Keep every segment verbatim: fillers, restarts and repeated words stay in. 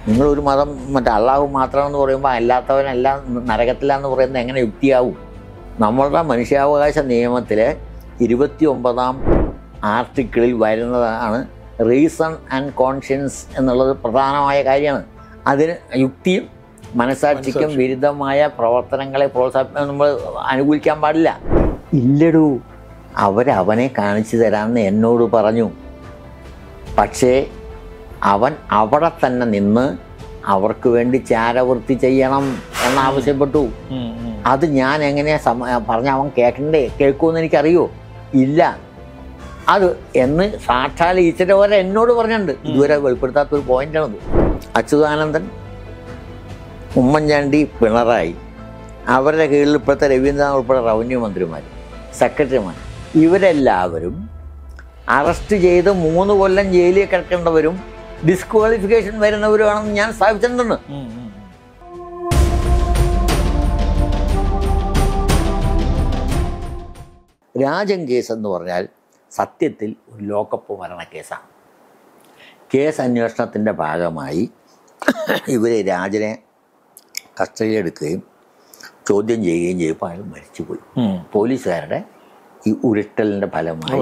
നിങ്ങളൊരു മതം മറ്റേ അള്ളാഹു മാത്രമെന്ന് പറയുമ്പോൾ അല്ലാത്തവനെല്ലാം നരകത്തിലാന്ന് പറയുന്നത് എങ്ങനെ യുക്തിയാവും? നമ്മളുടെ മനുഷ്യാവകാശ നിയമത്തിലെ ഇരുപത്തി ഒമ്പതാം ആർട്ടിക്കിളിൽ വരുന്നതാണ് റീസൺ ആൻഡ് കോൺഷ്യൻസ് എന്നുള്ളത് പ്രധാനമായ കാര്യമാണ്. അതിന് യുക്തിയും മനസാക്ഷിക്കും വിരുദ്ധമായ പ്രവർത്തനങ്ങളെ പ്രോത്സാഹിപ്പിക്കാൻ നമ്മൾ അനുകൂലിക്കാൻ പാടില്ല. ഇല്ലടൂ, അവരവനെ കാണിച്ചു തരാമെന്ന് എന്നോട് പറഞ്ഞു. പക്ഷേ അവൻ അവിടെ തന്നെ നിന്ന് അവർക്ക് വേണ്ടി ചാരവൃത്തി ചെയ്യണം എന്നാവശ്യപ്പെട്ടു. അത് ഞാൻ എങ്ങനെയാ പറഞ്ഞ അവൻ കേൾക്കണ്ടേ? കേൾക്കുമെന്ന് എനിക്കറിയോ? ഇല്ല. അത് എന്ന് സാക്ഷാൽ ഈശ്വര വരെ എന്നോട് പറഞ്ഞിട്ടുണ്ട്. ഇതുവരെ വെളിപ്പെടുത്താത്തൊരു പോയിന്റാണത്. അച്യുതാനന്ദൻ, ഉമ്മൻചാണ്ടി, പിണറായി, അവരുടെ കീഴിൽ ഇപ്പോഴത്തെ രവീന്ദ്രനാഥ് ഉൾപ്പെടെ റവന്യൂ മന്ത്രിമാർ, സെക്രട്ടറിമാർ, ഇവരെല്ലാവരും അറസ്റ്റ് ചെയ്ത് മൂന്ന് കൊല്ലം ജയിലിൽ കിടക്കേണ്ടവരും ഡിസ്ക്വാളിഫിക്കേഷൻ വരുന്നവരുമാണെന്ന് ഞാൻ സ്ഥാപിച്ചിട്ടുണ്ട്. രാജൻ കേസ് എന്ന് പറഞ്ഞാൽ സത്യത്തിൽ ഒരു ലോക്കപ്പ് മരണ കേസാണ്. കേസ് അന്വേഷണത്തിൻ്റെ ഭാഗമായി ഇവർ രാജനെ കസ്റ്റഡിയിലെടുക്കുകയും ചോദ്യം ചെയ്യുകയും ചെയ്തപ്പോൾ അയാൾ മരിച്ചുപോയി. പോലീസുകാരുടെ ഈ ഉരുട്ടലിൻ്റെ ഫലമായി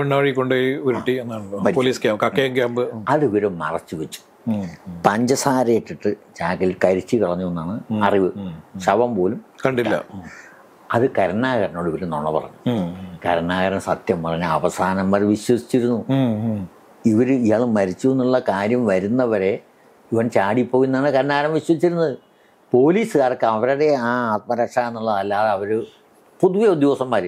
അത് ഇവർ മറച്ചു വെച്ചു. പഞ്ചസാര ഇട്ടിട്ട് ചാക്കിൽ കരിച്ചു കളഞ്ഞു എന്നാണ് അറിവ്. ശവം പോലും കണ്ടില്ല. അത് കരുണാകരനോട് ഇവർ നുണ പറഞ്ഞു. കരുണാകരൻ സത്യം പറഞ്ഞ അവസാനം വരെ വിശ്വസിച്ചിരുന്നു. ഇവർ ഇയാൾ മരിച്ചു എന്നുള്ള കാര്യം വരുന്നവരെ ഇവൻ ചാടിപ്പോയി എന്നാണ് കരുണാകരൻ വിശ്വസിച്ചിരുന്നത്. പോലീസുകാർക്ക് അവരുടെ ആ ആത്മരക്ഷ എന്നുള്ളതല്ലാതെ അവർ പൊതുവെ ഉദ്യോഗസ്ഥന്മാർ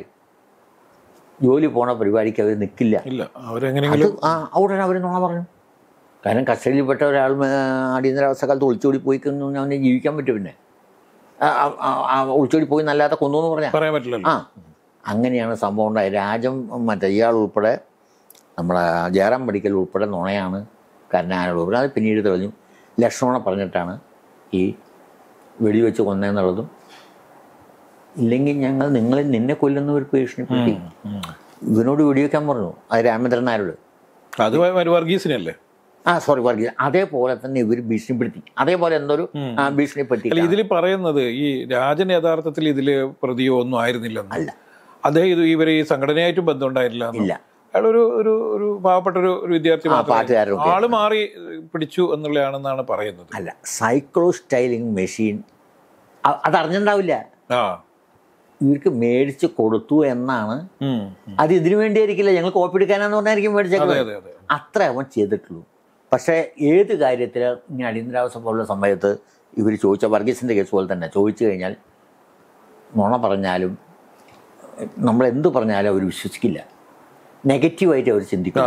ജോലി പോണ പരിപാടിക്ക് അവർ നിൽക്കില്ല. ആ ഉടനെ അവർ നുണ പറഞ്ഞു. കാരണം കസ്റ്റഡിയിൽപ്പെട്ട ഒരാൾ അടിയന്തരാവസ്ഥ കാലത്ത് ഒളിച്ചോടി പോയി കഴിഞ്ഞാൽ അവനെ ജീവിക്കാൻ പറ്റും. പിന്നെ ഒളിച്ചോടി പോയി നല്ലാതെ കൊന്നു എന്ന് പറഞ്ഞാൽ പറയാൻ പറ്റില്ല. ആ അങ്ങനെയാണ് സംഭവം ഉണ്ടായത്. രാജം മറ്റേ ഇയാൾ ഉൾപ്പെടെ നമ്മളെ ജയറാം മെഡിക്കൽ ഉൾപ്പെടെ നുണയാണ് കരുണാകരനോട് ഉൾപ്പെടെ. അത് പിന്നീട് തെളിഞ്ഞു. ലക്ഷ്മണ പറഞ്ഞിട്ടാണ് ഈ വെടിവെച്ച് കൊന്നതെന്നുള്ളതും. ഇല്ലെങ്കിൽ ഞങ്ങൾ നിങ്ങൾ നിന്നെ കൊല്ലുന്നവർ ഭീഷണിപ്പെടുത്തി ഇവനോട് വെടിവെക്കാൻ പറഞ്ഞു. അത് രാമേന്ദ്രൻ നായരോട്. അത് വർഗീസിനല്ലേ? ആ സോറി വർഗീസ്. അതേപോലെ തന്നെ ഇവർ ഭീഷണിപ്പെടുത്തി. അതേപോലെ എന്തൊരു ഭീഷണിപ്പെടുത്തി. ഇതിൽ പറയുന്നത് ഈ രാജൻ യഥാർത്ഥത്തിൽ ഇതില് പ്രതിയോ ഒന്നും ആയിരുന്നില്ല. അല്ല, അദ്ദേഹം ഇത് ഇവരെ ഈ സംഘടനയായിട്ടും ബന്ധമുണ്ടായിട്ടില്ല. ഇല്ല. അയാളൊരു ഒരു ഒരു പാവപ്പെട്ട ഒരു വിദ്യാർത്ഥി, പാട്ടുകാരൻ, ആള് മാറി പിടിച്ചു എന്നുള്ളതാണെന്നാണ് പറയുന്നത്. അല്ല, സൈക്ലോ സ്റ്റൈലിംഗ് മെഷീൻ അതറിഞ്ഞിട്ടുണ്ടാവില്ല. ആ ഇവർക്ക് മേടിച്ച് കൊടുത്തു എന്നാണ്. അത് ഇതിനു വേണ്ടിയായിരിക്കില്ല, ഞങ്ങൾ കോപ്പി എടുക്കാനാന്ന് പറഞ്ഞായിരിക്കും മേടിച്ചേക്കുന്നത്. അത്ര അവൻ ചെയ്തിട്ടുള്ളൂ. പക്ഷേ ഏത് കാര്യത്തിൽ ഇങ്ങനെ അടിയന്തരാവസ്ഥ പോലുള്ള സമയത്ത് ഇവർ ചോദിച്ച വർഗീസിൻ്റെ കേസ് പോലെ തന്നെ ചോദിച്ചു കഴിഞ്ഞാൽ നുണ പറഞ്ഞാലും നമ്മൾ എന്ത് പറഞ്ഞാലും അവർ വിശ്വസിക്കില്ല. നെഗറ്റീവായിട്ട് അവർ ചിന്തിക്കും.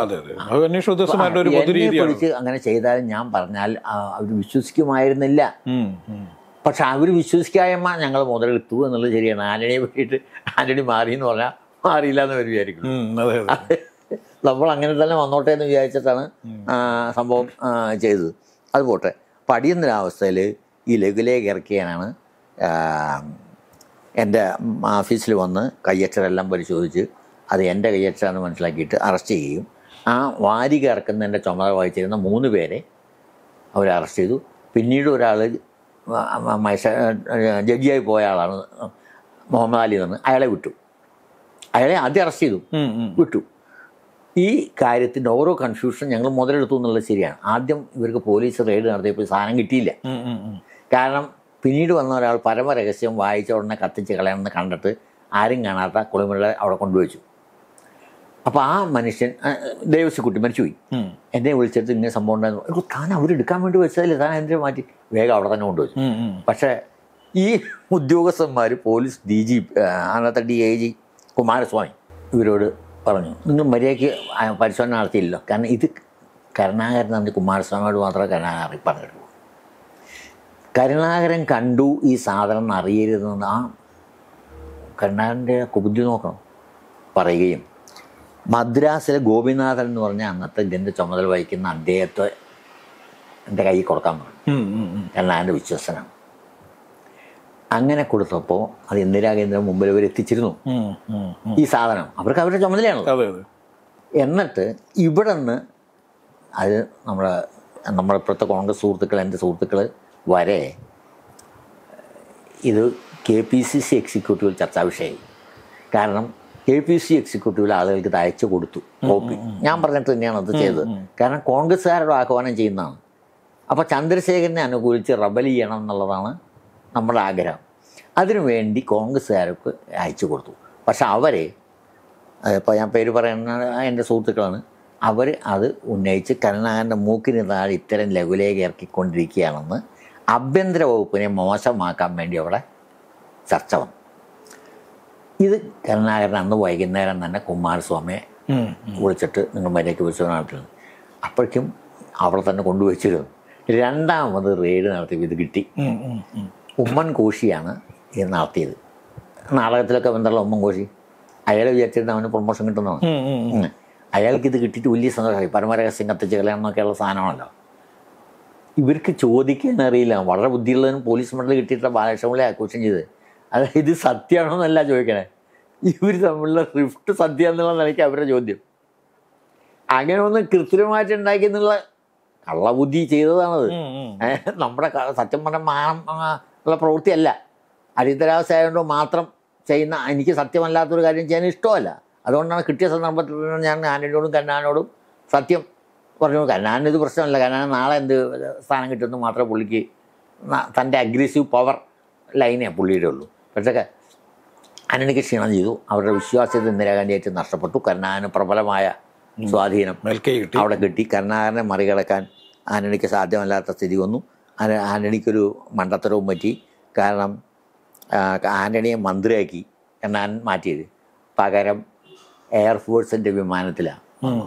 പിടിച്ച് അങ്ങനെ ചെയ്താലും ഞാൻ പറഞ്ഞാൽ അവർ വിശ്വസിക്കുമായിരുന്നില്ല. പക്ഷെ അവർ വിശ്വസിക്കായ്മ ഞങ്ങൾ മുതലെടുത്തു എന്നുള്ളത് ശരിയാണ്. ആന്റണിയെ പറ്റിയിട്ട് ആന്റണി മാറി എന്ന് പറഞ്ഞാൽ മാറിയില്ല എന്ന് അവർ വിചാരിക്കും. നമ്മൾ അങ്ങനെ തന്നെ വന്നോട്ടെ എന്ന് വിചാരിച്ചിട്ടാണ് സംഭവം ചെയ്തത്. അത് പോട്ടെ. അപ്പം അടിയന്തരാവസ്ഥയിൽ ഈ ലഘുലേഖ ഇറക്കിയാനാണ് എൻ്റെ ഓഫീസിൽ വന്ന് കയ്യക്ഷരെല്ലാം പരിശോധിച്ച് അത് എൻ്റെ കയ്യക്ഷരാണെന്ന് മനസ്സിലാക്കിയിട്ട് അറസ്റ്റ് ചെയ്യുകയും ആ വാരിക ഇറക്കുന്നതിൻ്റെ ചുമതല വഹിച്ചിരുന്ന മൂന്ന് പേരെ അവർ അറസ്റ്റ് ചെയ്തു. പിന്നീട് ഒരാൾ ജഡ്ജിയായി പോയ ആളാണ് മുഹമ്മദ് അലി എന്ന്, അയാളെ വിട്ടു. അയാളെ ആദ്യം അറസ്റ്റ് ചെയ്തു, വിട്ടു. ഈ കാര്യത്തിൻ്റെ ഓരോ കൺഫ്യൂഷൻ ഞങ്ങൾ മുതലെടുത്തു എന്നുള്ളത് ശരിയാണ്. ആദ്യം ഇവർക്ക് പോലീസ് റെയ്ഡ് നടത്തിയപ്പോൾ സാധനം കിട്ടിയില്ല. കാരണം പിന്നീട് വന്ന ഒരാൾ പരമരഹസ്യം വായിച്ച ഉടനെ കത്തിച്ച് കളയണമെന്ന് കണ്ടിട്ട് ആരും കാണാത്ത കുളിമുറികളെ അവിടെ കൊണ്ടുവച്ചു. അപ്പോൾ ആ മനുഷ്യൻ ദേവസ്വക്കുട്ടി മരിച്ചുപോയി. എന്നെ വിളിച്ചിട്ട് ഇങ്ങനെ സംഭവം ഉണ്ടായിരുന്നു. താൻ അവരെടുക്കാൻ വേണ്ടി വെച്ചതല്ലേ, താൻ എന്തിനു മാറ്റി? വേഗം അവിടെ തന്നെ കൊണ്ടുവച്ചു. പക്ഷേ ഈ ഉദ്യോഗസ്ഥന്മാർ പോലീസ് ഡി ജി അന്നത്തെ ഡി ഐ ജി കുമാരസ്വാമി ഇവരോട് പറഞ്ഞു, നിങ്ങൾ മര്യാദയ്ക്ക് പരിശോധന നടത്തിയില്ലല്ലോ. കാരണം ഇത് കരുണാകരൻ തന്നെ കുമാരസ്വാമിയോട് മാത്രമേ കരുണാകരൻ പറഞ്ഞിട്ടുള്ളൂ. കരുണാകരൻ കണ്ടു ഈ സാധനം അറിയരുതെന്ന് ആ കരുണാകരൻ്റെ കുബുദ്ധി നോക്കണം പറയുകയും മദ്രാസിലെ ഗോപിനാഥൻ എന്ന് പറഞ്ഞ അന്നത്തെ ഇതിൻ്റെ ചുമതല വഹിക്കുന്ന അദ്ദേഹത്തെ എൻ്റെ കയ്യിൽ കൊടുക്കാൻ പറഞ്ഞു. കരുണാകരൻ്റെ വിശ്വസനാണ്. അങ്ങനെ കൊടുത്തപ്പോൾ അത് ഇന്ദിരാഗേന്ദ്രൻ മുമ്പിൽ അവർ എത്തിച്ചിരുന്നു ഈ സാധനം. അവർക്ക് അവരുടെ ചുമതലയാണല്ലോ. എന്നിട്ട് ഇവിടെ നിന്ന് അത് നമ്മുടെ നമ്മളിപ്പോഴത്തെ കോൺഗ്രസ് സുഹൃത്തുക്കൾ, എൻ്റെ സുഹൃത്തുക്കൾ വരെ ഇത് കെ പി സി സി എക്സിക്യൂട്ടീവിൽ ചർച്ചാ വിഷയമായി. കാരണം കെ പി സി എക്സിക്യൂട്ടീവിൽ ആളുകൾക്ക് ഇത് അയച്ചു കൊടുത്തു കോപ്പി. ഞാൻ പറഞ്ഞിട്ട് തന്നെയാണ് അത് ചെയ്തത്. കാരണം കോൺഗ്രസ്സുകാരുടെ ആഹ്വാനം ചെയ്യുന്നതാണ്. അപ്പോൾ ചന്ദ്രശേഖരനെ അനുകൂലിച്ച് റബൽ ചെയ്യണം എന്നുള്ളതാണ് നമ്മുടെ ആഗ്രഹം. അതിനുവേണ്ടി കോൺഗ്രസ്സുകാർക്ക് അയച്ചു കൊടുത്തു. പക്ഷെ അവർ, ഇപ്പോൾ ഞാൻ പേര് പറയുന്ന എൻ്റെ സുഹൃത്തുക്കളാണ്, അവർ അത് ഉന്നയിച്ച് കരുണാകരൻ്റെ മൂക്കിന് താഴെ ഇത്തരം ലഘുലേഖ ഇറക്കിക്കൊണ്ടിരിക്കുകയാണെന്ന് ആഭ്യന്തര വകുപ്പിനെ മോശമാക്കാൻ വേണ്ടി അവിടെ ചർച്ച വന്നു. ഇത് കരുണാകരൻ അന്ന് വൈകുന്നേരം തന്നെ കുമാരസ്വാമിയെ വിളിച്ചിട്ട് നിങ്ങൾ മര്യാദയ്ക്ക് വിളിച്ചവനായിട്ടുണ്ട്. അപ്പോഴേക്കും അവിടെ തന്നെ കൊണ്ടുവച്ചിരുന്നു. രണ്ടാമത് റെയ്ഡ് നടത്തിയപ്പോൾ ഇത് കിട്ടി. ഉമ്മൻ കോശിയാണ് ഇത് നടത്തിയത്. നാടകത്തിലൊക്കെ ബന്ധമുള്ള ഉമ്മൻ കോശി. അയാൾ വിചാരിച്ചിരുന്ന അവന് പ്രൊമോഷൻ കിട്ടുന്നതാണ്. അയാൾക്ക് ഇത് കിട്ടിയിട്ട് വലിയ സന്തോഷമായി. പരമരഹസ്യം കത്തിച്ച് കളയാമെന്നൊക്കെയുള്ള സാധനമാണല്ലോ. ഇവർക്ക് ചോദിക്കാൻ അറിയില്ല. വളരെ ബുദ്ധിയുള്ളതിനും പോലീസ് മെഡൽ കിട്ടിയിട്ടുള്ള ബാലകൃഷ്ണപിള്ളയെ ആഘോഷം ചെയ്ത്. അതായത് ഇത് സത്യമാണോ എന്നല്ല ചോദിക്കണേ, ഇവർ തമ്മിലുള്ള റിഫ്റ്റ് സത്യം എന്നുള്ള നിലയ്ക്ക് അവരുടെ ചോദ്യം. അങ്ങനെ ഒന്ന് കൃത്രിമമായിട്ട് ഉണ്ടാക്കി എന്നുള്ള കള്ളബുദ്ധി ചെയ്തതാണത്. നമ്മുടെ സത്യം പറഞ്ഞ മാനം ഉള്ള പ്രവൃത്തിയല്ല. അടിയന്തരാവസ്ഥ ആയതുകൊണ്ട് മാത്രം ചെയ്യുന്ന, എനിക്ക് സത്യമല്ലാത്തൊരു കാര്യം ചെയ്യാൻ ഇഷ്ടമല്ല. അതുകൊണ്ടാണ് കിട്ടിയ സന്ദർഭത്തിൽ ഞാൻ ആന്റണിയോടും കരുണാകരനോടും സത്യം പറഞ്ഞു. കരുണാകരന് ഇത് പ്രശ്നമല്ല. കരുണാകരൻ നാളെ എന്ത് സ്ഥാനം കിട്ടുമെന്ന് മാത്രമേ പുള്ളിക്ക്, തൻ്റെ അഗ്രസീവ് പവർ ലൈനേ പുള്ളിയുടെ ഉള്ളൂ. പക്ഷേ ആന്റണിക്ക് ക്ഷീണം ചെയ്തു. അവരുടെ വിശ്വാസ്യത ഇന്ദിരാഗാന്ധിയായിട്ട് നഷ്ടപ്പെട്ടു. കരുണാകരന് പ്രബലമായ സ്വാധീനം അവിടെ കിട്ടി. കരുണാകരനെ മറികടക്കാൻ ആന്റണിക്ക് സാധ്യമല്ലാത്ത സ്ഥിതി വന്നു. ആന്റണിക്കൊരു മണ്ടത്തരവും പറ്റി. കാരണം ആന്റണിയെ മന്ത്രിയാക്കി കരുണാകരൻ മാറ്റിയത്. പകരം എയർഫോഴ്സിൻ്റെ വിമാനത്തിലാണ്.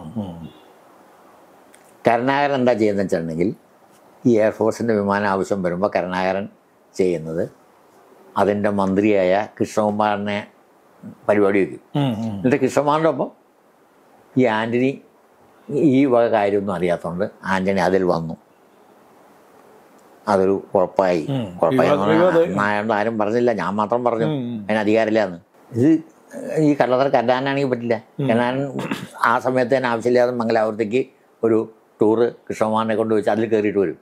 കരുണാകരൻ എന്താ ചെയ്യുന്നത് വെച്ചിട്ടുണ്ടെങ്കിൽ, ഈ എയർഫോഴ്സിൻ്റെ വിമാനം ആവശ്യം വരുമ്പോൾ കരുണാകരൻ ചെയ്യുന്നത് അതിൻ്റെ മന്ത്രിയായ കൃഷ്ണകുമാറിനെ പരിപാടി വയ്ക്കും. എന്നിട്ട് കൃഷ്ണകുമാറിൻ്റെ ഒപ്പം ഈ ആൻ്റണി ഈ വക കാര്യമൊന്നും അറിയാത്തതുകൊണ്ട് ആൻ്റണി അതിൽ വന്നു. അതൊരു കുഴപ്പമായി. കുഴപ്പമായി ആരും പറഞ്ഞില്ല, ഞാൻ മാത്രം പറഞ്ഞു. അതിന് അധികാരമില്ല എന്ന്. ഇത് ഈ കള്ളത്തര കരുണാകരനാണെങ്കിൽ പറ്റില്ല. കരുണാകരൻ ആ സമയത്ത് തന്നെ ആവശ്യമില്ലാതെ മംഗലാപുരത്തേക്ക് ഒരു ടൂറ് കൃഷ്ണകുമാറിനെ കൊണ്ട് വെച്ച് അതിൽ കയറിയിട്ട് വരും.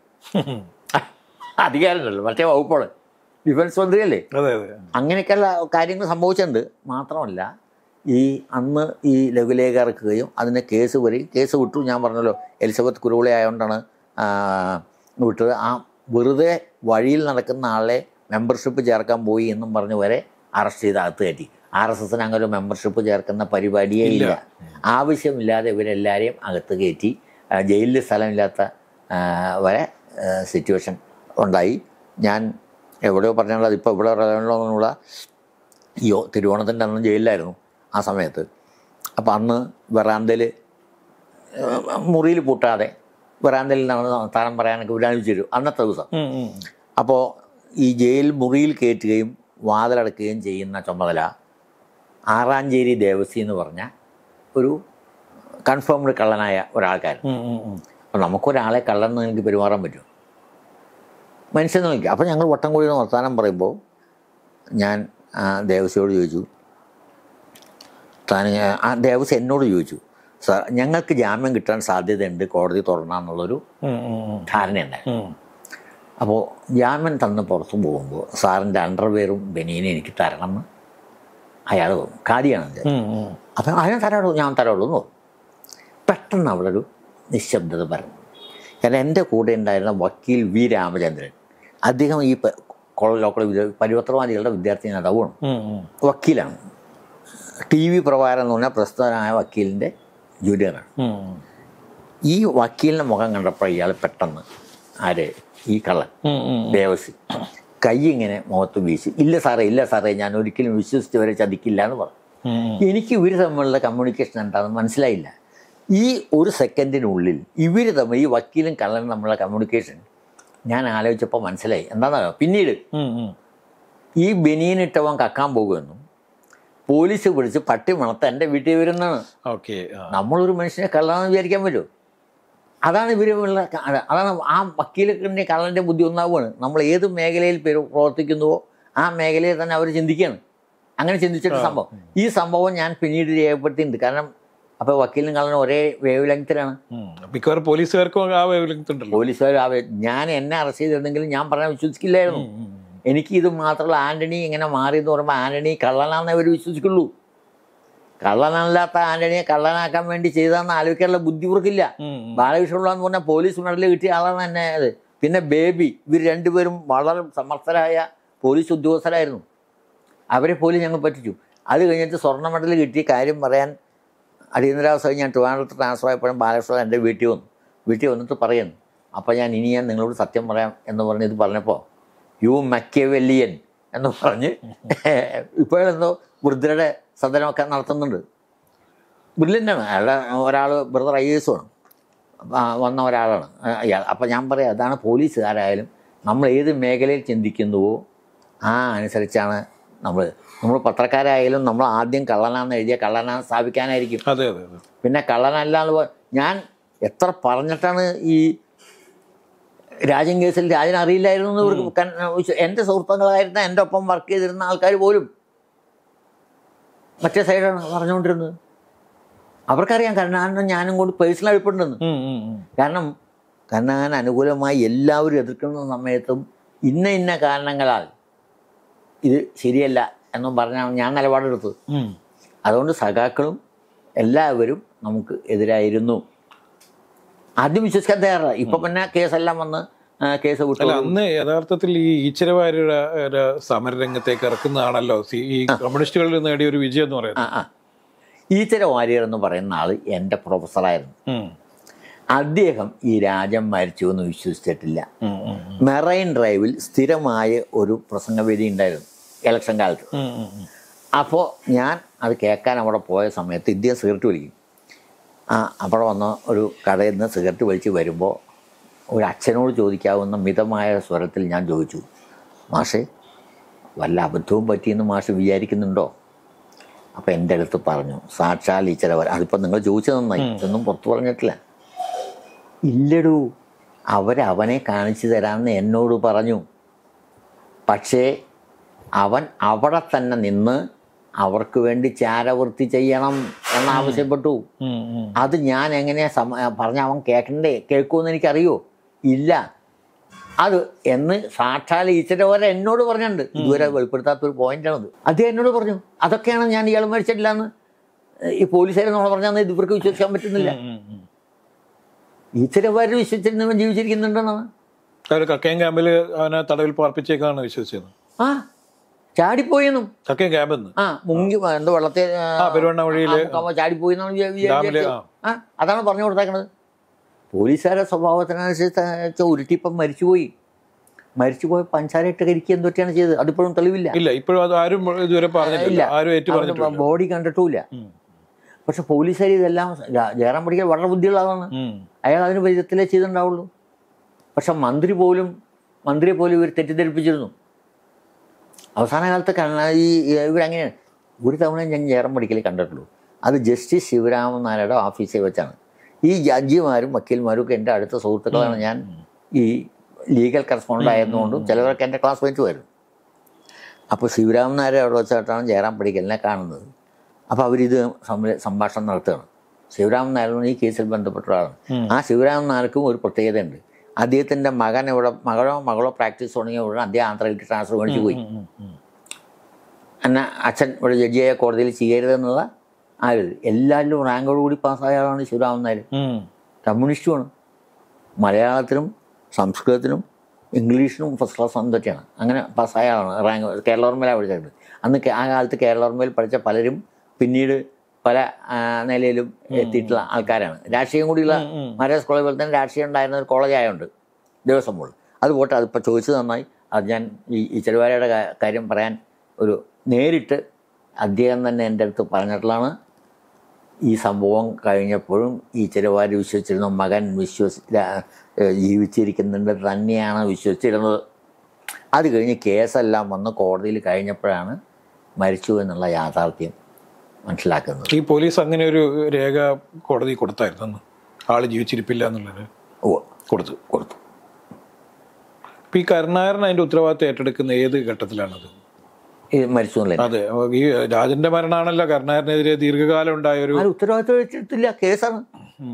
അധികാരമല്ലോ, മറ്റേ വകുപ്പോള് ഡിഫൻസ് മന്ത്രിയല്ലേ. അങ്ങനെയൊക്കെയുള്ള കാര്യങ്ങൾ സംഭവിച്ചിട്ടുണ്ട്. മാത്രമല്ല, ഈ അന്ന് ഈ ലഘുലേഖ ഇറക്കുകയും അതിന് കേസ് വരും. കേസ് വിട്ടു. ഞാൻ പറഞ്ഞല്ലോ, എലിസബത്ത് കുരുവിള ആയതുകൊണ്ടാണ് വിട്ടത്. ആ വെറുതെ വഴിയിൽ നടക്കുന്ന ആളെ മെമ്പർഷിപ്പ് ചേർക്കാൻ പോയി എന്നും പറഞ്ഞ് വരെ അറസ്റ്റ് ചെയ്ത് അകത്ത് കയറ്റി. ആർ എസ് എസിന് അങ്ങനെ ഒരു മെമ്പർഷിപ്പ് ചേർക്കുന്ന പരിപാടിയേ ഇല്ല. ആവശ്യമില്ലാതെ ഇവരെല്ലാവരെയും അകത്ത് കയറ്റി. ജയിലിൽ സ്ഥലമില്ലാത്ത വരെ സിറ്റുവേഷൻ ഉണ്ടായി. ഞാൻ എവിടെയോ പറഞ്ഞുള്ളത്, ഇപ്പോൾ ഇവിടെ പറയാനുള്ള യോ തിരുവോണത്തിൻ്റെ അന്ന് ജയിലിലായിരുന്നു ആ സമയത്ത്. അപ്പം അന്ന് വെറാന്തയിൽ മുറിയിൽ പൂട്ടാതെ വെറാന്തയിൽ നടന്ന് താരം പറയാനൊക്കെ വിടാനിച്ചു തരും അന്നത്തെ ദിവസം. അപ്പോൾ ഈ ജയിൽ മുറിയിൽ കയറ്റുകയും വാതിലടക്കുകയും ചെയ്യുന്ന ചുമതല ആറാഞ്ചേരി ദേവസി എന്ന് പറഞ്ഞ ഒരു കൺഫേംഡ് കള്ളനായ ഒരാൾക്കാരൻ. അപ്പോൾ നമുക്കൊരാളെ കള്ളൻ എനിക്ക് പെരുമാറാൻ പറ്റും, മനുഷ്യൻ നോക്കി. അപ്പോൾ ഞങ്ങൾ വട്ടം കൂടി വർത്താനം പറയുമ്പോൾ ഞാൻ ദേവസിയോട് ചോദിച്ചു, താൻ ആ ദേവസി എന്നോട് ചോദിച്ചു, സാർ ഞങ്ങൾക്ക് ജാമ്യം കിട്ടാൻ സാധ്യതയുണ്ട് കോടതി തുറന്നാന്നുള്ളൊരു ധാരണയുണ്ടായിരുന്നു. അപ്പോൾ ജാമ്യം തന്ന് പുറത്തു പോകുമ്പോൾ സാറിൻ്റെ അണ്ടർവെയറും ബനിയനും എനിക്ക് തരണമെന്ന് അയാൾ തോന്നും. കാടിയാണെന്ന്. അപ്പം അയാൾ തരാടൂ, ഞാൻ തരാടൂ എന്ന് തോന്നും. പെട്ടെന്ന് അവിടെ ഒരു നിശബ്ദത പറഞ്ഞു. കാരണം എൻ്റെ കൂടെ ഉണ്ടായിരുന്ന വക്കീൽ വി രാമചന്ദ്രൻ, അദ്ദേഹം ഈ ലോക്കൽ പരിവർത്തനവാദികളുടെ വിദ്യാർത്ഥി നേതാവുമാണ്, വക്കീലാണ്. ടി വി പ്രഭാകരൻ എന്ന് പറഞ്ഞാൽ പ്രസ്തുതനായ വക്കീലിൻ്റെ ജൂനിയറാണ്. ഈ വക്കീലിൻ്റെ മുഖം കണ്ടപ്പോൾ ഇയാൾ പെട്ടെന്ന്, ആര്, ഈ കള്ളൻ ദേവസി, കൈ ഇങ്ങനെ മുഖത്ത് വീശി, ഇല്ല സാറേ ഇല്ല സാറേ ഞാൻ ഒരിക്കലും വിശ്വസിച്ച് വരെ ചതിക്കില്ല എന്ന് പറഞ്ഞു. എനിക്ക് ഇവർ തമ്മിലുള്ള കമ്മ്യൂണിക്കേഷൻ എന്താണെന്ന് മനസ്സിലായില്ല. ഈ ഒരു സെക്കൻഡിനുള്ളിൽ ഇവർ തമ്മിൽ, ഈ വക്കീലും കള്ളനും തമ്മിലുള്ള കമ്മ്യൂണിക്കേഷൻ ഞാൻ ആലോചിച്ചപ്പോൾ മനസ്സിലായി. എന്താണെന്നറിയോ, പിന്നീട് ഈ ബനിയനിട്ടവൻ കക്കാൻ പോകുമെന്നും പോലീസ് പിടിച്ച് പട്ടി മണത്ത് എൻ്റെ വീട്ടിൽ വരുന്നതാണ്. ഓക്കെ, നമ്മളൊരു മനുഷ്യനെ കള്ളാന്ന് വിചാരിക്കാൻ പറ്റുമോ? അതാണ് ഇവരുള്ള, അതാണ് ആ വക്കീലിൻ്റെ കള്ളൻ്റെ ബുദ്ധി ഒന്നാവുകയാണ്. നമ്മൾ ഏത് മേഖലയിൽ പ്രവർത്തിക്കുന്നുവോ ആ മേഖലയിൽ തന്നെ അവർ ചിന്തിക്കുകയാണ്. അങ്ങനെ ചിന്തിച്ചിട്ട് സംഭവം, ഈ സംഭവം ഞാൻ പിന്നീട് രേഖപ്പെടുത്തിയിട്ടുണ്ട്. കാരണം അപ്പോൾ വക്കീലിനും കള്ളനും ഒരേ വേവ് ലെങ്ത്തിലാണ്. മിക്കവാറും പോലീസുകാർക്കും ആ വേവ് ലെങ്ത് ഉണ്ടല്ലോ. പോലീസുകാർ ആ ഞാൻ എന്നെ അറസ്റ്റ് ചെയ്തിരുന്നെങ്കിലും ഞാൻ പറഞ്ഞാൽ വിശ്വസിക്കില്ലായിരുന്നു. എനിക്ക് ഇത് മാത്രമല്ല, ആൻ്റണി ഇങ്ങനെ മാറി എന്ന് പറയുമ്പോൾ ആൻ്റണി കള്ളനാണെന്ന് അവർ വിശ്വസിക്കുള്ളൂ. കള്ളനല്ലാത്ത ആൻ്റണിയെ കള്ളനാക്കാൻ വേണ്ടി ചെയ്തതെന്ന് ആലോചിക്കാനുള്ള ബുദ്ധി ഇവർക്കില്ല. ബാലകൃഷ്ണപിള്ള എന്ന് പറഞ്ഞാൽ പോലീസ് മെഡൽ കിട്ടിയ ആളാണ് തന്നെ അത്. പിന്നെ ബേബി, ഇവർ രണ്ടുപേരും വളരെ സമർത്ഥരായ പോലീസ് ഉദ്യോഗസ്ഥരായിരുന്നു. അവരെ പോലും ഞങ്ങൾ പറ്റിച്ചു. അത് കഴിഞ്ഞിട്ട് സ്വർണ്ണ മെഡൽ കിട്ടിയ കാര്യം പറയാൻ അടിയന്തരാവസ്ഥ ഞാൻ ട്രിവാൻഡ്രത്ത് ട്രാൻസ്ഫർ ആയപ്പോഴും ബാലകൃഷ്ണ എൻ്റെ വീട്ടിൽ വന്നു. വീട്ടിൽ വന്നിട്ട് പറയുന്നു, അപ്പോൾ ഞാൻ ഇനി ഞാൻ നിങ്ങളോട് സത്യം പറയാം എന്ന് പറഞ്ഞ് ഇത് പറഞ്ഞപ്പോൾ യു മക്കിയവെല്ലിയൻ എന്ന് പറഞ്ഞ് ഇപ്പോഴെന്തോ വൃദ്ധരുടെ സദനമൊക്കെ നടത്തുന്നുണ്ട്. ബ്രില്യൻ്റാണ് അയാളുടെ. ഒരാൾ ബ്രദർ ഐ എസ് ആണ് വന്ന ഒരാളാണ് അയാൾ. അപ്പോൾ ഞാൻ പറയാം, അതാണ് പോലീസുകാരായാലും നമ്മൾ ഏത് മേഖലയിൽ ചിന്തിക്കുന്നുവോ ആ അനുസരിച്ചാണ് നമ്മൾ നമ്മൾ പത്രക്കാരായാലും നമ്മൾ ആദ്യം കള്ളനാണെന്ന് എഴുതിയ കള്ളനാന്ന് സ്ഥാപിക്കാനായിരിക്കും. അതെ അതെ അതെ. പിന്നെ കള്ളനല്ല എന്ന് ഞാൻ എത്ര പറഞ്ഞിട്ടാണ് ഈ രാജൻ കേസിൽ രാജൻ അറിയില്ലായിരുന്നു എന്ന് ഇവർക്ക് എൻ്റെ സുഹൃത്തുക്കളായിരുന്ന എൻ്റെ ഒപ്പം വർക്ക് ചെയ്തിരുന്ന ആൾക്കാർ പോലും മറ്റേ സൈഡാണ് പറഞ്ഞുകൊണ്ടിരുന്നത്. അവർക്കറിയാം കരുണാകരനും ഞാനും കൂടി പേഴ്സണൽ അടുപ്പുണ്ടെന്ന്. കാരണം കരുണാകരൻ അനുകൂലമായി എല്ലാവരും എതിർക്കുന്ന സമയത്തും ഇന്ന ഇന്ന കാരണങ്ങളാൽ ഇത് ശരിയല്ല എന്നും പറഞ്ഞാണ് ഞാൻ നിലപാടെടുത്തത്. അതുകൊണ്ട് സഖാക്കളും എല്ലാവരും നമുക്ക് എതിരായിരുന്നു. ആദ്യം വിശ്വസിക്കാൻ തയ്യാറല്ല. ഇപ്പൊ പിന്നെ കേസെല്ലാം വന്ന് കേസ് വിട്ടു. അന്ന് യഥാർത്ഥത്തിൽ ഈ ഈശ്വരവാര്യരുടെ സമരരംഗത്തേക്ക് ഇറക്കുന്നതാണല്ലോ ഈ കമ്മ്യൂണിസ്റ്റുകളിൽ നേടിയ ഒരു വിജയം എന്ന് പറയുന്നത്. ഈശ്വര വാര്യർ എന്ന് പറയുന്ന ആള് എൻ്റെ പ്രൊഫസറായിരുന്നു. അദ്ദേഹം ഈ രാജൻ മരിച്ചു എന്ന് വിശ്വസിച്ചിട്ടില്ല. മെറൈൻ ഡ്രൈവിൽ സ്ഥിരമായ ഒരു പ്രസംഗവേദി ഉണ്ടായിരുന്നു ഇലക്ഷൻ കാലത്ത്. അപ്പോൾ ഞാൻ അത് കേൾക്കാൻ അവിടെ പോയ സമയത്ത് ഇദ്ദേഹം സിഗരറ്റ് വലിക്കും. ആ അവിടെ വന്ന് ഒരു കടയിൽ നിന്ന് സിഗരറ്റ് വലിച്ച് വരുമ്പോൾ ഒരു അച്ഛനോട് ചോദിക്കാവുന്ന മിതമായ സ്വരത്തിൽ ഞാൻ ചോദിച്ചു, മാഷേ വല്ല അബദ്ധവും പറ്റിയെന്ന് മാഷ് വിചാരിക്കുന്നുണ്ടോ? അപ്പോൾ എൻ്റെ അടുത്ത് പറഞ്ഞു, സാക്ഷാൽ ഈശ്വര, അതിപ്പോൾ നിങ്ങൾ ചോദിച്ചത് നന്നായി, ഇതൊന്നും പുറത്തു പറഞ്ഞിട്ടില്ല. ഇല്ലടൂ, അവരവനെ കാണിച്ചു തരാമെന്ന് എന്നോട് പറഞ്ഞു. പക്ഷേ അവൻ അവിടെ തന്നെ നിന്ന് അവർക്ക് വേണ്ടി ചാരവൃത്തി ചെയ്യണം എന്നാവശ്യപ്പെട്ടു. അത് ഞാൻ എങ്ങനെയാ പറഞ്ഞ അവൻ കേൾക്കണ്ടേ? കേൾക്കുമെന്ന് എനിക്കറിയോ? ഇല്ല. അത് എന്ന് സാക്ഷാൽ ഈശ്വരവരെ എന്നോട് പറഞ്ഞിട്ടുണ്ട്. ഇതുവരെ വെളിപ്പെടുത്താത്തൊരു പോയിന്റാണത്. അദ്ദേഹം എന്നോട് പറഞ്ഞു, അതൊക്കെയാണ് ഞാൻ ഇയാൾ മരിച്ചിട്ടില്ല എന്ന് ഈ പോലീസുകാരെ നമ്മൾ പറഞ്ഞാൽ ഇത് ഇവർക്ക് വിശ്വസിക്കാൻ പറ്റുന്നില്ല. ഈശ്വരവരെ വിശ്വസിച്ചിരുന്നവൻ ജീവിച്ചിരിക്കുന്നുണ്ടെന്നാണ്. കക്കയം ക്യാമ്പിൽ അവനെ തടവിൽ പാർപ്പിച്ചേക്കാണ് വിശ്വസിച്ചത്. ആ ചാടിപ്പോയെന്നും കക്കയം ക്യാമ്പെന്ന് ആ മുങ്ങി എന്തോ വെള്ളത്തെ ചാടിപ്പോയെന്നാണ് വിചാരിച്ചത്. ആ അതാണ് പറഞ്ഞു കൊടുത്തേക്കണത്. പോലീസുകാരുടെ സ്വഭാവത്തിനനുസരിച്ച് ഉരുട്ടിപ്പം മരിച്ചുപോയി. മരിച്ചുപോയ പഞ്ചാരയിട്ട് കരിക്കുക എന്തൊക്കെയാണ് ചെയ്തത്? അതിപ്പോഴും തെളിവില്ല. ഇല്ല, ഇപ്പോഴും അത് ആരും ഇതുവരെ പറഞ്ഞിട്ടില്ല. ബോഡി കണ്ടിട്ടുമില്ല. പക്ഷെ പോലീസുകാർ ഇതെല്ലാം ജയറാം പഠിക്കാൻ വളരെ ബുദ്ധിയുള്ളതാണ്. അയാൾ അതിന് വിധത്തിലേ ചെയ്തിട്ടുണ്ടാവുള്ളൂ. പക്ഷെ മന്ത്രി പോലും മന്ത്രിയെ പോലും ഇവർ തെറ്റിദ്ധരിപ്പിച്ചിരുന്നു. അവസാന കാലത്ത് ഈ ഇവരങ്ങനെയാണ്. ഒരു തവണ ഞാൻ ജയറാം പഠിക്കൽ കണ്ടിട്ടുള്ളൂ. അത് ജസ്റ്റിസ് ശിവരാമൻ നായരുടെ ഓഫീസിൽ വെച്ചാണ്. ഈ ജഡ്ജിമാരും വക്കീൽമാരും ഒക്കെ എൻ്റെ അടുത്ത സുഹൃത്തുക്കളാണ്. ഞാൻ ഈ ലീഗൽ കറസ്പോണ്ടൻ്റ് ആയിരുന്നുകൊണ്ടും ചിലവരൊക്കെ എൻ്റെ ക്ലാസ്മേറ്റ് വരും. അപ്പോൾ ശിവരാമൻ നായരെ അവിടെ വെച്ചിട്ടാണ് ജയറാം പഠിക്കലിനെ കാണുന്നത്. അപ്പോൾ അവരിത് സംഭാഷണം നടത്തുകയാണ്. ശിവരാമൻ നായരും ഈ കേസിൽ ബന്ധപ്പെട്ട ഒരാളാണ്. ആ ശിവരാമൻ നായർക്കും ഒരു പ്രത്യേകതയുണ്ട്. അദ്ദേഹത്തിൻ്റെ മകൻ ഇവിടെ മകളോ മകളോ പ്രാക്ടീസ് തുടങ്ങിയ ഉടനെ അദ്ദേഹം ആന്ധ്രയിലേക്ക് ട്രാൻസ്ഫർ മേടിച്ചു പോയി. എന്നെ അച്ഛൻ ഇവിടെ ജഡ്ജിയായ കോടതിയിൽ ചെയ്യരുതെന്നുള്ള ആ ഒരു എല്ലാവരിലും റാങ്കോടുകൂടി പാസ്സായ ആളാണ് ശിവരാമൻ നായർ. കമ്മ്യൂണിസ്റ്റുമാണ്. മലയാളത്തിനും സംസ്കൃതത്തിനും ഇംഗ്ലീഷിനും ഫസ്റ്റ് ക്ലാസ് എന്തൊക്കെയാണ് അങ്ങനെ പാസ്സായ ആളാണ്. റാങ്ക് കേരളോർമയിലാണ് പഠിച്ചിട്ടുണ്ട്. അന്ന് ആ കാലത്ത് കേരളോർമയിൽ പഠിച്ച പലരും പിന്നീട് പല നിലയിലും എത്തിയിട്ടുള്ള ആൾക്കാരാണ്. രാഷ്ട്രീയം കൂടിയുള്ള മഹാരാജ് കോളേജ് പോലെ തന്നെ രാഷ്ട്രീയം ഉണ്ടായിരുന്ന ഒരു കോളേജ് ആയതുകൊണ്ട് ദേവസ്വം ബോർഡ് അത് പോട്ടെ. അതിപ്പോൾ ചോദിച്ചത് നന്നായി. അത് ഞാൻ ഈ ചെറുവാരയുടെ കാര്യം പറയാൻ ഒരു നേരിട്ട് അദ്ദേഹം തന്നെ എൻ്റെ അടുത്ത് പറഞ്ഞിട്ടുള്ളതാണ്. ഈ സംഭവം കഴിഞ്ഞപ്പോഴും ഈ ചെറുവാര് വിശ്വസിച്ചിരുന്ന മകൻ വിശ്വസി ജീവിച്ചിരിക്കുന്നുണ്ട് തന്നെയാണ് വിശ്വസിച്ചിരുന്നത്. അത് കഴിഞ്ഞ് കേസെല്ലാം വന്ന് കോടതിയിൽ കഴിഞ്ഞപ്പോഴാണ് മരിച്ചു എന്നുള്ള യാഥാർത്ഥ്യം മനസ്സിലാക്കുന്നത്. ഈ പോലീസ് അങ്ങനെ ഒരു രേഖ കോടതി കൊടുത്തായിരുന്നു, ആള് ജീവിച്ചിരിപ്പില്ല എന്നുള്ളത്. ഓ കൊടുത്തു കൊടുത്തു ഇപ്പം ഈ കരുണാകരൻ അതിൻ്റെ ഉത്തരവാദിത്വം ഏറ്റെടുക്കുന്ന ഏത് ഘട്ടത്തിലാണത്? ഇത് മരിച്ചു എന്നുള്ളത്. അതെ, ഈ രാജന്റെ മരണമാണല്ലോ കരുണാകരനെതിരെ ദീർഘകാലം ഉണ്ടായ ഒരു ആരും ഉത്തരവാദിത്വം എടുത്തിട്ടില്ല. കേസാണ്,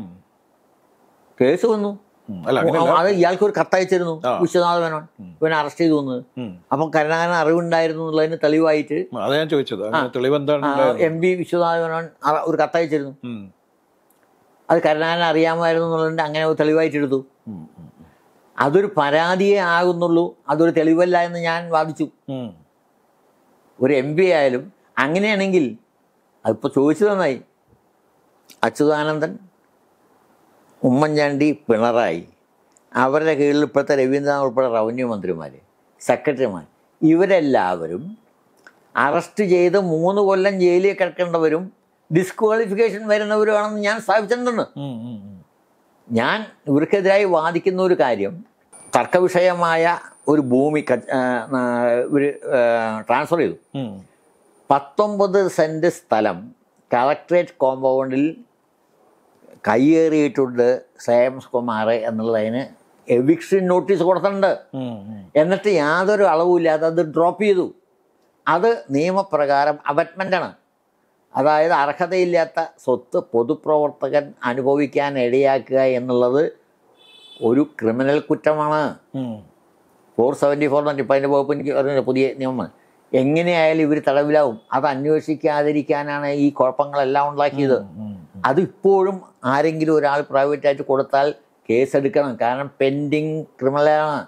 കേസ് വന്നു. അല്ല അത് ഇയാൾക്ക് ഒരു കത്തയച്ചിരുന്നു വിശ്വനാഥ മേനോൻ, ഇവനെ അറസ്റ്റ് ചെയ്തു വന്നത്. അപ്പം കരുണാകരൻ അറിവുണ്ടായിരുന്നു എന്നുള്ളതിന് തെളിവായിട്ട് അതാ ഞാൻ ചോദിച്ചത്, തെളിവ് എന്താണ്? എം പി വിശ്വനാഥ മേനോൻ ഒരു കത്തയച്ചിരുന്നു. അത് കരുണാകരൻ അറിയാമായിരുന്നു എന്നുള്ളതിന്റെ അങ്ങനെ ഒരു തെളിവായിട്ട് എടുത്തു. അതൊരു പരാതിയേ ആകുന്നുള്ളൂ, അതൊരു തെളിവല്ല എന്ന് ഞാൻ വാദിച്ചു. ഒരു എം പി ആയാലും അങ്ങനെയാണെങ്കിൽ അതിപ്പോൾ ചോദിച്ചു നന്നായി. അച്യുതാനന്ദൻ, ഉമ്മൻചാണ്ടി, പിണറായി, അവരുടെ കീഴിൽ ഇപ്പോഴത്തെ രവീന്ദ്രനാഥ് ഉൾപ്പെടെ റവന്യൂ മന്ത്രിമാർ, സെക്രട്ടറിമാർ, ഇവരെല്ലാവരും അറസ്റ്റ് ചെയ്ത് മൂന്ന് കൊല്ലം ജയിലിൽ കിടക്കേണ്ടവരും ഡിസ്ക്വാളിഫിക്കേഷൻ വരുന്നവരുമാണെന്ന് ഞാൻ സ്ഥാപിച്ചിട്ടുണ്ട്. ഞാൻ ഇവർക്കെതിരായി വാദിക്കുന്ന ഒരു കാര്യം, തർക്കവിഷയമായ ഒരു ഭൂമി ഇവർ ട്രാൻസ്ഫർ ചെയ്തു. പത്തൊമ്പത് സെൻറ്റ് സ്ഥലം കളക്ട്രേറ്റ് കോമ്പൗണ്ടിൽ കയ്യേറിയിട്ടുണ്ട് ശ്രേയംസ് കുമാർ എന്നുള്ളതിന് എവിക്ഷൻ നോട്ടീസ് കൊടുത്തിട്ടുണ്ട്. എന്നിട്ട് യാതൊരു അളവുമില്ലാതെ അത് ഡ്രോപ്പ് ചെയ്തു. അത് നിയമപ്രകാരം അബറ്റ്മെൻ്റാണ്. അതായത് അർഹതയില്ലാത്ത സ്വത്ത് പൊതുപ്രവർത്തകൻ അനുഭവിക്കാൻ ഇടയാക്കുക എന്നുള്ളത് ഒരു ക്രിമിനൽ കുറ്റമാണ്. ഫോർ സെവൻറ്റി ഫോർ എന്ന് ഇപ്പം അതിൻ്റെ വകുപ്പ് എനിക്ക് അറിഞ്ഞില്ല, പുതിയ നിയമം. എങ്ങനെയായാലും ഇവർ തടവിലാവും. അത് അന്വേഷിക്കാതിരിക്കാനാണ് ഈ കുഴപ്പങ്ങളെല്ലാം ഉണ്ടാക്കിയത്. അതിപ്പോഴും ആരെങ്കിലും ഒരാൾ പ്രൈവറ്റായിട്ട് കൊടുത്താൽ കേസെടുക്കണം. കാരണം പെൻഡിങ് ക്രിമിനലാണ്,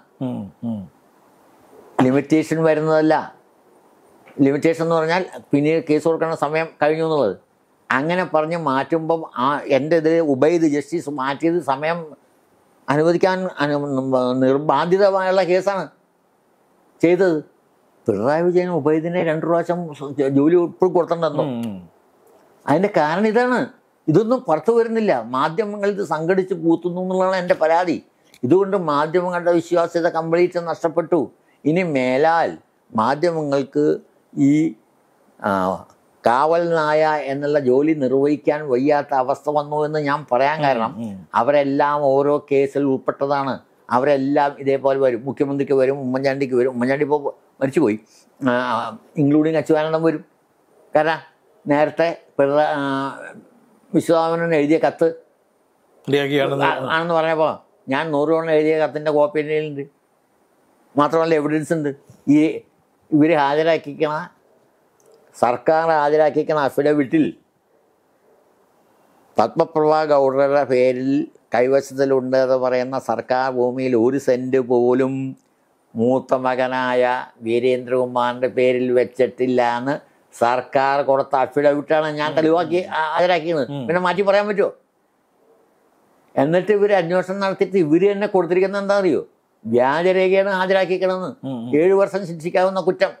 ലിമിറ്റേഷൻ വരുന്നതല്ല. ലിമിറ്റേഷൻ എന്ന് പറഞ്ഞാൽ പിന്നീട് കേസ് കൊടുക്കുന്ന സമയം കഴിഞ്ഞു എന്നുള്ളത്. അങ്ങനെ പറഞ്ഞ് മാറ്റുമ്പം ആ എൻ്റെ ഇതിൽ ഉബൈദ് ജസ്റ്റിസ് മാറ്റിയത് സമയം അനുവദിക്കാൻ നിർബാധ്യതമായുള്ള കേസാണ് ചെയ്തത്. പിണറായി വിജയൻ ഉബൈദിനെ രണ്ടു പ്രാവശ്യം ജോലി ഇപ്പോഴും കൊടുത്തിട്ടുണ്ടോ? അതിൻ്റെ കാരണം ഇതാണ്. ഇതൊന്നും പുറത്തു വരുന്നില്ല. മാധ്യമങ്ങൾ ഇത് സംഘടിച്ച് കൂത്തുന്നു എന്നുള്ളതാണ് എൻ്റെ പരാതി. ഇതുകൊണ്ട് മാധ്യമങ്ങളുടെ വിശ്വാസ്യത കംപ്ലീറ്റ് നഷ്ടപ്പെട്ടു. ഇനി മേലാൽ മാധ്യമങ്ങൾക്ക് ഈ കാവൽ നായ എന്നുള്ള ജോലി നിർവഹിക്കാൻ വയ്യാത്ത അവസ്ഥ വന്നു എന്ന് ഞാൻ പറയാൻ കാരണം അവരെല്ലാം ഓരോ കേസിൽ ഉൾപ്പെട്ടതാണ്. അവരെല്ലാം ഇതേപോലെ വരും. മുഖ്യമന്ത്രിക്ക് വരും, ഉമ്മൻചാണ്ടിക്ക് വരും. ഉമ്മൻചാണ്ടി ഇപ്പോൾ മരിച്ചുപോയി, ഇൻക്ലൂഡിങ് അച്യുതാനന്ദൻ വരും. കാരണം നേരത്തെ പിണറാ വിശ്വനാഥൻ എഴുതിയ കത്ത് ആണെന്ന് പറഞ്ഞപ്പോൾ ഞാൻ നൂറ് തവണ എഴുതിയ കത്തിൻ്റെ കോപ്പി എൻ്റെ കയ്യിലുണ്ട്. മാത്രമല്ല എവിഡൻസ് ഉണ്ട്. ഈ ഇവർ ഹാജരാക്കിക്കണ, സർക്കാർ ഹാജരാക്കിക്കണ അഫിഡവിറ്റിൽ പത്മപ്രഭ ഗൗഡറുടെ പേരിൽ കൈവശത്തിലുണ്ട് എന്ന് പറയുന്ന സർക്കാർ ഭൂമിയിൽ ഒരു സെൻറ്റ് പോലും മൂത്ത മകനായ വീരേന്ദ്രകുമാറിൻ്റെ പേരിൽ വെച്ചിട്ടില്ല എന്ന് സർക്കാർ കൊടുത്ത അഫിഡവിറ്റാണ് ഞാൻ തെളിവാക്കി ഹാജരാക്കിയത്. പിന്നെ മാറ്റി പറയാൻ പറ്റുമോ? എന്നിട്ട് ഇവർ അന്വേഷണം നടത്തിയിട്ട് ഇവർ തന്നെ കൊടുത്തിരിക്കുന്നത് എന്താ അറിയോ? വ്യാജരേഖയാണ് ഹാജരാക്കിക്കണമെന്ന്. ഏഴു വർഷം ശിക്ഷിക്കാവുന്ന കുറ്റം.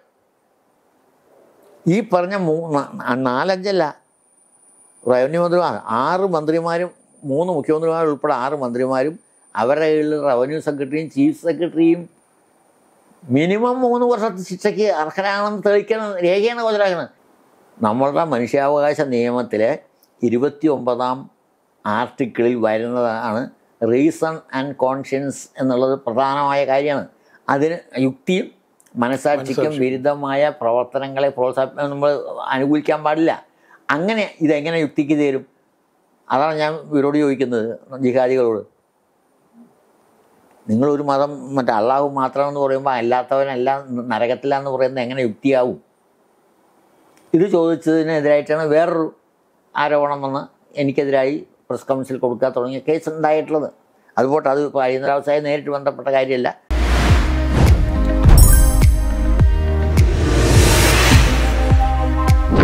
ഈ പറഞ്ഞ മൂ നാലഞ്ചല്ല റവന്യൂ മന്ത്രിമാർ, ആറ് മന്ത്രിമാരും മൂന്ന് മുഖ്യമന്ത്രിമാർ ഉൾപ്പെടെ ആറ് മന്ത്രിമാരും അവരുടെ കീഴിൽ റവന്യൂ സെക്രട്ടറിയും ചീഫ് സെക്രട്ടറിയും മിനിമം മൂന്ന് വർഷത്തെ ശിക്ഷയ്ക്ക് അർഹരാണെന്ന് തെളിയിക്കണം, രേഖയാണ് ഹാജരാക്കുന്നത്. നമ്മളുടെ മനുഷ്യാവകാശ നിയമത്തിലെ ഇരുപത്തി ഒമ്പതാം ആർട്ടിക്കിളിൽ വരുന്നതാണ് റീസൺ ആൻഡ് കോൺഷ്യൻസ് എന്നുള്ളത് പ്രധാനമായ കാര്യമാണ്. അതിന് യുക്തിയും മനസാക്ഷിക്കും വിരുദ്ധമായ പ്രവർത്തനങ്ങളെ പ്രോത്സാഹി നമ്മൾ അനുകൂലിക്കാൻ പാടില്ല. അങ്ങനെ ഇതെങ്ങനെ യുക്തിക്ക് തരും? അതാണ് ഞാൻ ഇവരോട് ചോദിക്കുന്നത്, ജിഹാദികളോട്. നിങ്ങളൊരു മതം മറ്റേ അള്ളാഹു മാത്രമെന്ന് പറയുമ്പോൾ അല്ലാത്തവനെല്ലാം നരകത്തിലാന്ന് പറയുന്നത് എങ്ങനെ യുക്തിയാവും? ഇത് ചോദിച്ചതിനെതിരായിട്ടാണ് വേറൊരു ആരോപണം വന്ന് എനിക്കെതിരായി പ്രസ് കൗൺസിൽ കൊടുക്കാൻ തുടങ്ങിയ കേസ് ഉണ്ടായിട്ടുള്ളത്. അതുപോട്ടെ, അത് ഇപ്പോൾ അടിയന്തരാവസ്ഥയായി നേരിട്ട് ബന്ധപ്പെട്ട കാര്യമല്ല.